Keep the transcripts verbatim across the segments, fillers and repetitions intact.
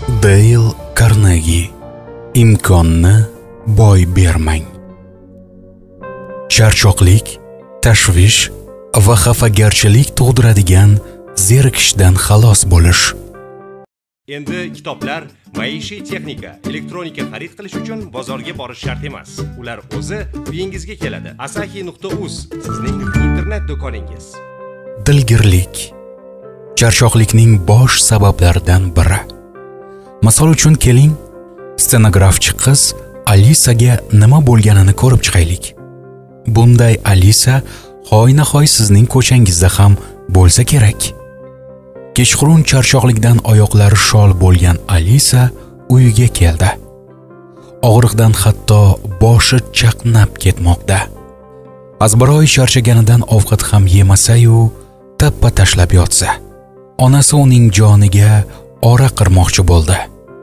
Dale Carnegie. Imkonni boy bermang. Charchoqlik, tashvish va xafagarchilik tug'diradigan zerikishdan xalos bo'lish. Endi kitoblar, maishiy texnika, elektronika xarid qilish uchun bozorga borish shart emas. Ular o'zi uyingizga keladi. asahi nuqta uz sizning internet do'koningiz. Dilgirlik charchoqlikning bosh sabablaridan biri. Misol uchun keling, stenografchi qiz Alisaga nima bo'lganini ko'rib chiqaylik. Bunday Alisa hoynahoy sizning ko'changizda ham bo'lsa kerak. Kechqurun charchoqlikdan oyoqlari shol bo'lgan Alisa uyiga keldi. Og'riqdan hatto boshi chaqnab ketmoqda. Azbaroy charchaganidan ovqat ham yemasa-yu, tappa tashlab yotsa, onasi uning joniga ora qirmoqchi bo'ldi.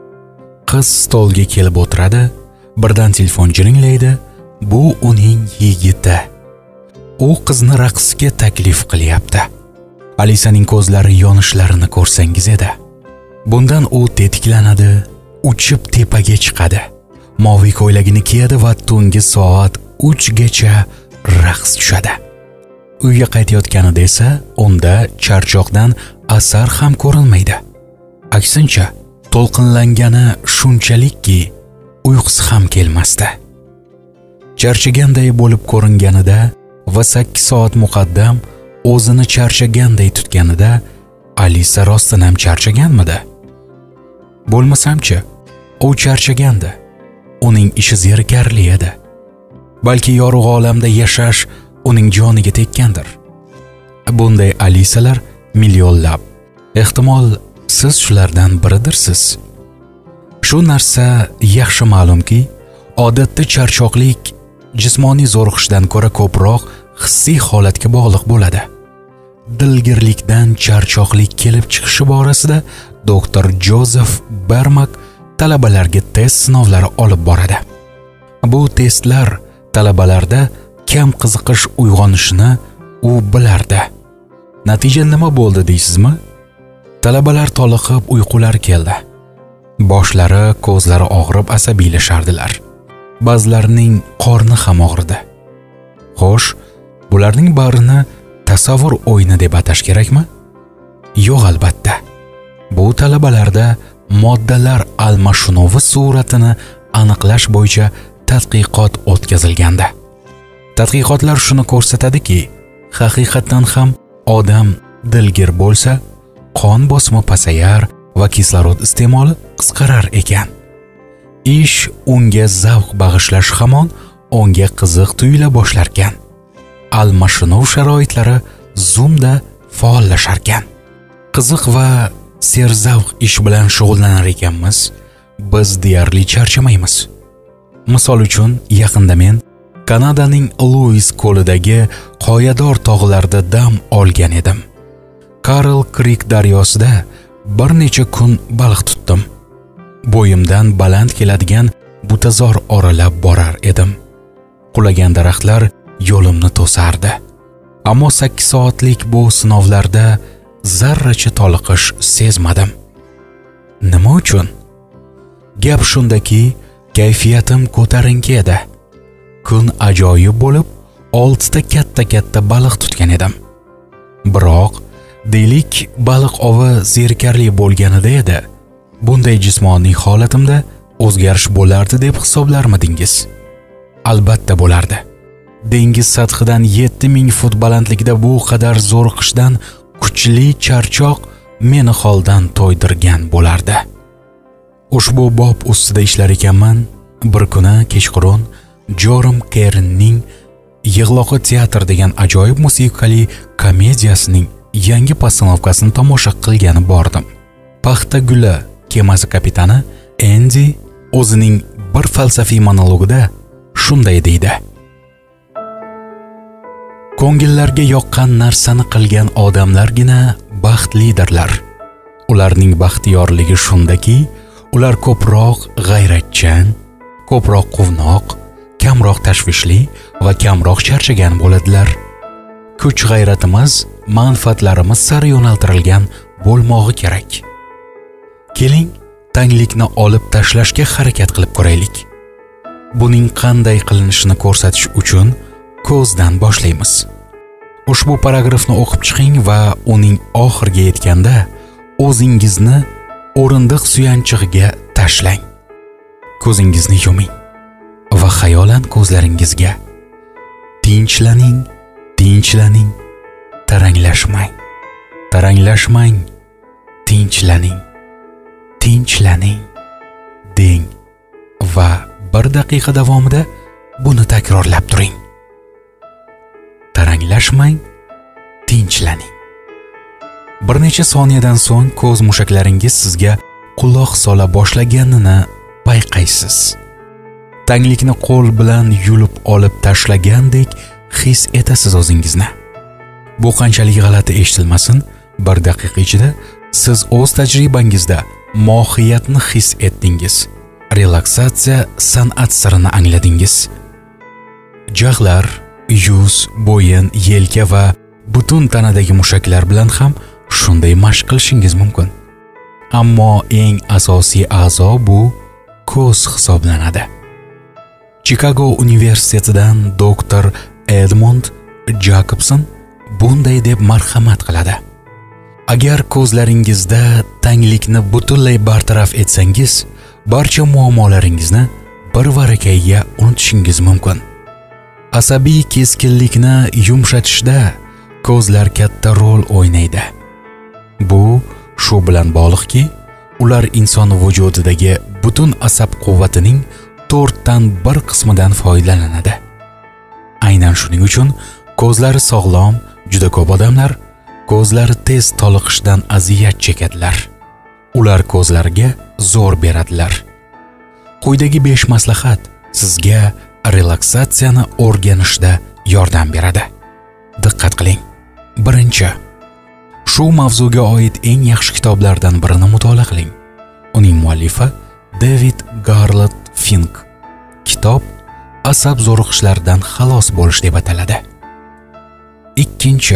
Qiz stolga kelib o'tiradi, birdan telefon jiringlaydi. Bu uning yigiti. U qizni raqsga taklif qilyapti. Alisaning ko'zlari yonishlarini ko'rsangiz edi. Bundan u tetiklanadi, uchib tepaga chiqadi. Moviy ko'ylagini kiyadi va tungi soat uch gacha raqs tushadi. Uyga qaytayotganida esa unda charchoqdan asar ham ko'rinmaydi. Aksincha, to'lqinlangani shunchalikki uyqusi ham kelmasdi. Charchaganday bo'lib ko'ringanida va sakkiz soat muqaddam o'zini charchaganday tutganida Alisa rostdan ham charchaganmidi? Bo'lmasamchi, u charchagandi. Uning ishi zerikarli edi. Balki yorug' olamda yashash uning joniga tekkandir. Bunday Alisalar millionlab. Ehtimol siz shulardan biridirsiz. Shu narsa yaxshi ma'lumki, odatda charchoqlik jismoniy zo'riqishdan ko'ra ko'proq hissiy holatga bog'liq bo'ladi. Dilgirlikdan charchoqlik kelib chiqishi borasida doktor Joseph Bermak talabalarga test sinovlari olib boradi. Bu testlar talabalarda kam qiziqish uyg'onishini u bilardi. Natija nima bo'ldi deysizmi? Talabalar toliqib uyqular keldi. Boshlari, ko'zlari og'rib asabiylashardilar. Ba'zilarining qorni ham og'ridi. Xo'sh, bularning barini tasavvur o'yini deb atash kerakmi? Yo'q, albatta. Bu talabalarda moddalar almashinuvi suratini aniqlash bo'yicha tadqiqot o'tkazilgandi. Tadqiqotlar shuni ko'rsatadiki, haqiqatan ham odam dilgir bo'lsa, qon bosimi pasayar va kislorod iste'moli qisqarar ekan. Ish unga zavq bag'ishlash hamon unga qiziq tuyula boshlar ekan. Almashinuv sharoitlari zumda faollashar ekan. Qiziq va serzavq ish bilan shug'ullanar ekanmiz, biz deyarli charchamaymiz. Misol uchun, yaqinda men Kanadaning Louis ko'lidagi qoyador tog'larida dam olgan edim. Karl Creek daryosida bir necha kun baliq tutdim. Bo'yimdan baland keladigan butazor oralab borar edim. Qulagan daraxtlar yo'limni to'sardi. Ammo sakkiz soatlik bu sinovlarda zarracha toliqish sezmadim. Nima uchun? Gap shundaki, kayfiyatim ko'tarinki edi. Kun ajoyib bo'lib, oltita katta-katta baliq tutgan edim. Biroq, deylik, baliq ovi zerikarli bo'lganida edi. Bunday jismoniy holatimda o'zgarish bo'lardi deb hisoblarmidingiz? Albatta bo'lardi. Dengiz sathidan yetti ming fut balandlikda bu qadar zo'riqishdan kuchli charchoq meni holdan to'ydirgan bo'lardi. Ushbu bob ustida ishlar ekanman. Bir kuni kechqurun Joram Kernning Yig'loqi teatr degan ajoyib musiqali komediyasining yangi postanovkasini tomosha qilgani bordim. Paxta guli kemasi kapitani Andy o'zining bir falsafiy monologida shunday deydi: Ko'ngillarga yoqqan narsani qilgan odamlargina baxtlidirlar. Ularning baxtiyorligi shundaki, ular ko'proq g'ayratchan, ko'proq quvnoq, kamroq tashvishli va kamroq charchagan bo'ladilar. Kuch g'ayratimiz manfaatlarimiz sari yo'naltirilgan bo'lmog'i kerak. Keling, tanglikni olib tashlashga harakat qilib ko'raylik. Buning qanday qilinishini ko'rsatish uchun ko'zdan boshlaymiz. Ushbu paragrafni o'qib chiqing va uning oxiriga yetganda o'zingizni o'rindiq suyanchig'iga tashlang. Ko'zingizni yuming va xayolan ko'zlaringizga tinchlaning, tinchlaning, taranglashmang, taranglashmang, tinchlaning, tinchlaning deng va bir daqiqa davomida buni takrorlab turing. Taranglashmang, tinchlaning. Bir necha soniyadan so'ng ko'z mushaklaringiz sizga quloq sola boshlaganini payqaysiz. Tanglikni qo'l bilan yulib olib tashlagandek his etasiz o'zingizni. Bu qanchalik g'alati eshitilmasin, bir daqiqa ichida siz o'z tajribangizda mohiyatni his etdingiz. Relaksatsiya san'at sirini angladingiz. Jag'lar, yuz, bo'yin, yelka va butun tanadagi mushaklar bilan ham shunday mashq qilishingiz mumkin. Ammo eng asosiy a'zo bu ko'z hisoblanadi. Chicago universitetidan doktor Edmund Jacobson bunday deb marhamat qiladi. Agar ko'zlaringizda tanglikni butunlay bartaraf etsangiz, barcha muammolaringizni bir varakayga unutishingiz mumkin. Asabiy keskinlikni yumshatishda ko'zlar katta rol o'ynaydi. Bu shu bilan bog'liqki, ular inson vujudidagi butun asab quvvatining to'rtdan bir qismidan foydalanadi. Aynan shuning uchun ko'zlari sog'lom juda ko'p odamlar ko'zlari tez toliqishdan aziyat chekadilar. Ular ko'zlariga zo'r beradilar. Quyidagi besh maslahat sizga relaksatsiyani o'rganishda yordam beradi. Diqqat qiling. Birinchi, shu mavzuga oid eng yaxshi kitoblardan birini mutolaa qiling. Uning muallifi David Garland Fink. Kitob asab zo'riqishlaridan xalos bo'lish deb ataladi. Ikkinchi,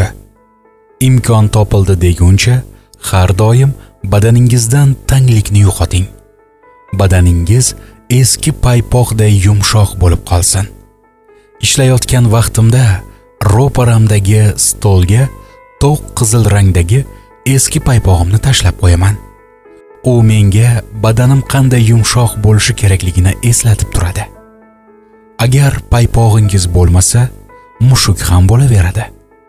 imkon topildi deguncha har doim badaningizdan tanglikni yo'qoting. Badaningiz eski paypoqday yumshoq bo'lib qolsin. Ishlayotgan vaqtimda ro'paramdagi stolga to'q qizil rangdagi eski paypog'imni tashlab qo'yaman. U menga badanim qanday yumshoq bo'lishi kerakligini eslatib turadi. Agar paypog'ingiz bo'lmasa, mushuk ham bo'laveradi.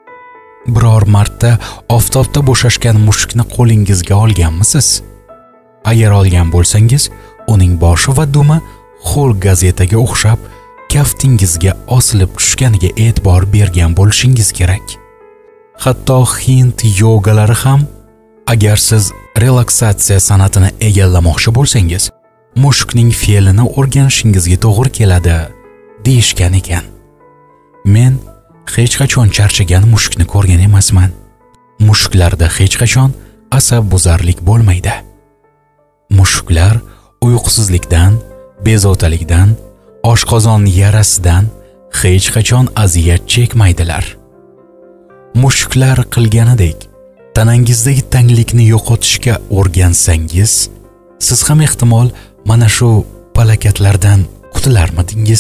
Biror marta oftobda bo'shashgan mushukni qo'lingizga olganmisiz? Agar olgan bo'lsangiz, uning boshi va dumi ho'l gazetaga o'xshab kaftingizga osilib tushganiga e'tibor bergan bo'lishingiz kerak. Hatto Hind yogalari ham agar siz relaksatsiya san'atini egallamoqchi bo'lsangiz, mushukning fe'lini o'rganishingizga to'g'ri keladi deyishgan ekan. Men hech qachon charchagan mushukni ko'rgan emasman. Mushuklarda hech qachon asabbuzarlik bo'lmaydi. Mushuklar uyqusizlikdan, bezovtalikdan, oshqozon yarasidan hech qachon aziyat chekmaydilar. Mushuklar qilganidek tanangizdagi tanglikni yo'qotishga o'rgansangiz, siz ham ehtimol mana shu palakatlardan qutularmidingiz?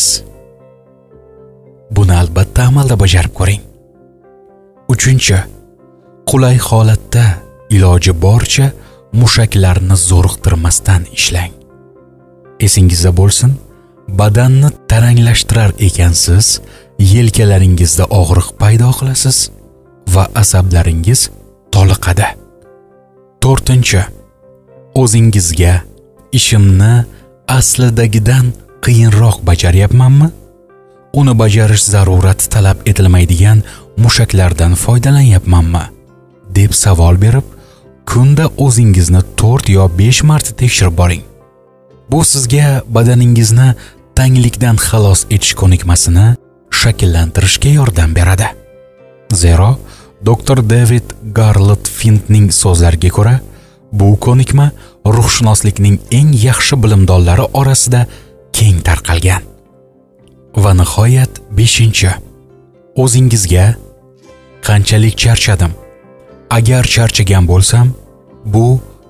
Buni albatta amalda bajarib ko'ring. Uchinchi, qulay holatda iloji boricha mushaklarni zo'riqtirmasdan ishlang. Esingizda bo'lsin, badanni taranglashtirar ekansiz, yelkalaringizda og'riq paydo qilasiz va asablaringiz toliqadi. To'rtinchi, o'zingizga ishimni aslidagidan qiyinroq bajaryapmanmi? Uni bajarish zarurati talab etilmaydigan mushaklardan foydalanyapmanmi deb savol berib, kunda o'zingizni to'rt yo besh marta tekshirib boring. Bu sizga badaningizni tanglikdan xalos etish ko'nikmasini shakllantirishga yordam beradi. Zero, doktor David Garland Finkning so'zlariga ko'ra, bu ko'nikma ruhshunoslikning eng yaxshi bilimdonlari orasida keng tarqalgan. Va nihoyat beshinchi, o'zingizga qanchalik charchadim? Agar charchagan bo'lsam, bu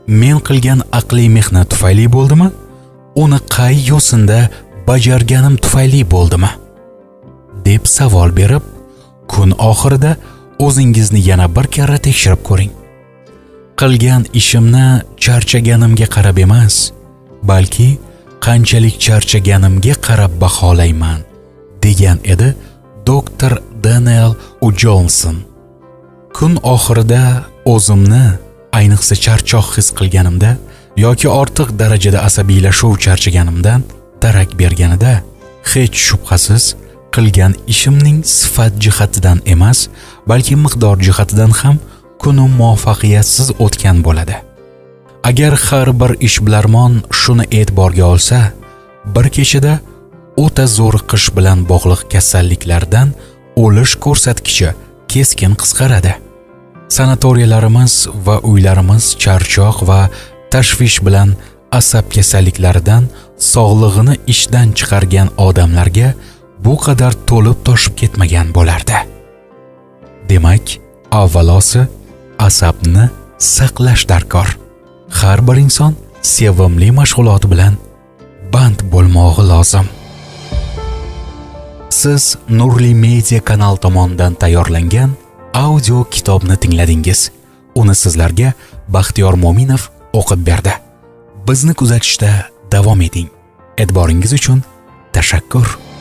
men qilgan aqliy mehnat tufayli bo'ldimi? Uni qay yo'sinda bajarganim tufayli bo'ldimi? deb savol berib, kun oxirida o'zingizni yana bir karra tekshirib ko'ring. Qilgan ishimni charchaganimga qarab emas, balki qanchalik charchaganimga qarab baholayman, degan edi doktor Daniel Johnson. Kun oxirida o'zimni ayniqsa charchoq his qilganimda yoki ortiq darajada asabiylashuv charchaganimdan darak berganida, hech shubhasiz qilgan ishimning sifat jihatidan emas, balki miqdor jihatidan ham kunim muvaffaqiyatsiz o'tgan bo'ladi. Agar har bir ishbilarmon shuni e'tiborga olsa, bir kechada o'ta zo'riqish bilan bog'liq kasalliklardan o'lish ko'rsatkichi keskin qisqaradi. Sanatoriyalarimiz va uylarimiz charchoq va tashvish bilan asab kasalliklaridan sog'lig'ini ishdan chiqargan odamlarga bu qadar to'lib toshib ketmagan bo'lardi. Demak, avvalosi asabni saqlash darkor. Har bir inson sevimli mashg'uloti bilan band bo'lmog'i lozim. Siz Nurli Media kanal tomonidan tayyorlangan audio kitobni tingladingiz. Uni sizlarga Baxtiyor Mo'minov o'qib berdi. Bizni kuzatishda davom eting. E'tiboringiz uchun tashakkur.